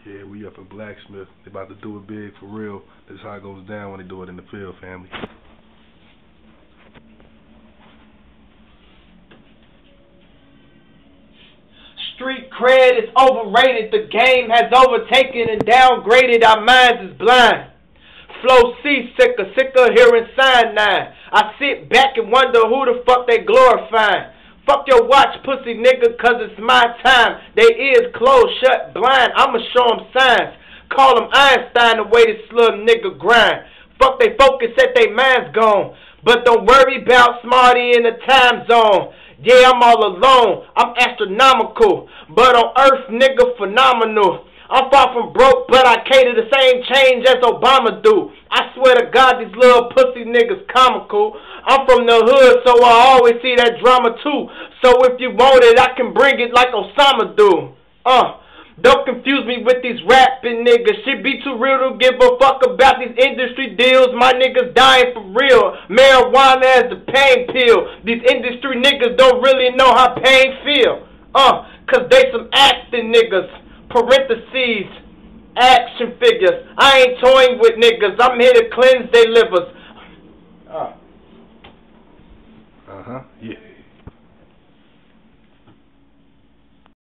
Yeah, we up in Blacksmith. They about to do it big for real. This is how it goes down when they do it in the field, family. Street cred is overrated. The game has overtaken and downgraded. Our minds is blind. Flow seasicker, sicker hearing cyanide. I sit back and wonder who the fuck they glorifying. Fuck your watch, pussy nigga, cause it's my time. They ears closed, shut, blind. I'ma show them signs. Call them Einstein the way this little nigga grind. Fuck they focus at they minds gone. But don't worry about Smarty in the time zone. Yeah, I'm all alone. I'm astronomical. But on Earth, nigga, phenomenal. I'm far from broke, but I cater the same change as Obama do. I swear to God, these little pussy niggas comical. I'm from the hood, so I always see that drama too. So if you want it, I can bring it like Osama do. Don't confuse me with these rapping niggas. Shit be too real to give a fuck about these industry deals. My niggas dying for real. Marijuana as the pain pill. These industry niggas don't really know how pain feel. Cause they some acting niggas. Parentheses, action figures. I ain't toying with niggas. I'm here to cleanse their livers. Yeah.